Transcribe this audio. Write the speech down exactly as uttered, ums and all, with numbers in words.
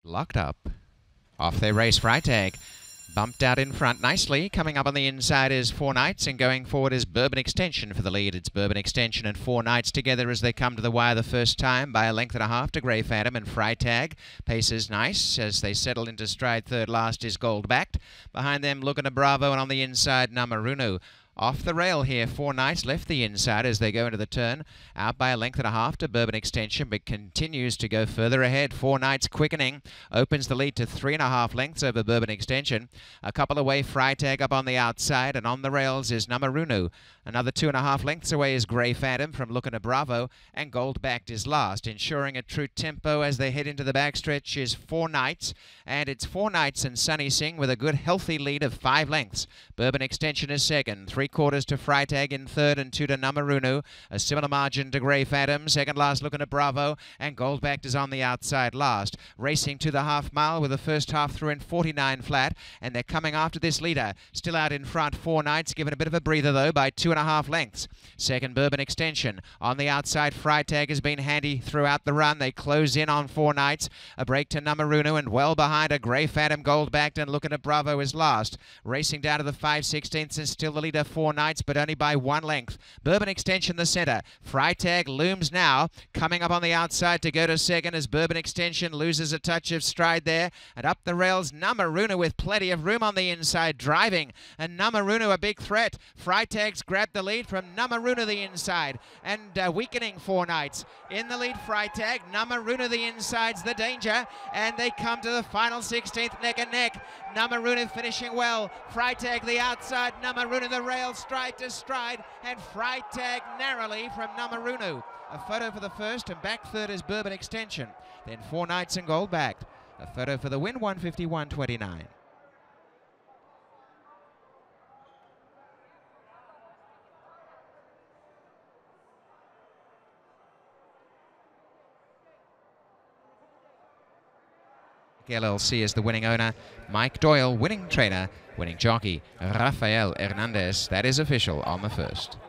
Locked up. Off they race, Freitag. Bumped out in front nicely. Coming up on the inside is Four Knights, and going forward is Bourbon Extension for the lead. It's Bourbon Extension and Four Knights together as they come to the wire the first time by a length and a half to Grey Phantom and Freitag. Pace is nice as they settle into stride. Third last is Gold Backed. Behind them, looking to Bravo, and on the inside, Namarunu. Off the rail here, Four Knights left the inside as they go into the turn. Out by a length and a half to Bourbon Extension, but continues to go further ahead. Four Knights quickening. Opens the lead to three and a half lengths over Bourbon Extension. A couple away, Freitag up on the outside, and on the rails is Namarunu. Another two and a half lengths away is Grey Phantom from looking to Bravo, and Gold Backed is last. Ensuring a true tempo as they head into the backstretch is Four Knights, and it's Four Knights and Sunny Singh with a good healthy lead of five lengths. Bourbon Extension is second. Three quarters to Freitag in third, and two to Namarunu. A similar margin to Grey Phantom. Second last looking at Bravo, and Gold Backed is on the outside last. Racing to the half mile with the first half through in forty-nine flat, and they're coming after this leader. Still out in front, Four Knights, given a bit of a breather though by two and a half lengths. Second, Bourbon Extension. On the outside, Freitag has been handy throughout the run. They close in on Four Knights. A break to Namarunu, and well behind a Grey Phantom. Gold Backed and looking at Bravo is last. Racing down to the five sixteenths is still the leader, Four Knights, but only by one length. Bourbon Extension the centre. Freitag looms now. Coming up on the outside to go to second as Bourbon Extension loses a touch of stride there. And up the rails, Namarunu with plenty of room on the inside driving. And Namarunu a big threat. Freitag's grabbed the lead from Namarunu the inside. And uh, weakening Four Knights. In the lead, Freitag. Namarunu the inside's the danger. And they come to the final sixteenth neck and neck. Namarunu finishing well. Freitag the outside. Namarunu the rail, stride to stride, and Freitag narrowly from Namarunu. A photo for the first, and back third is Bourbon Extension. Then Four Knights and Gold Backed. A photo for the win, one fifty-one twenty-nine. L L C is the winning owner. Mike Doyle, winning trainer, winning jockey. Rafael Hernandez, that is official on the first.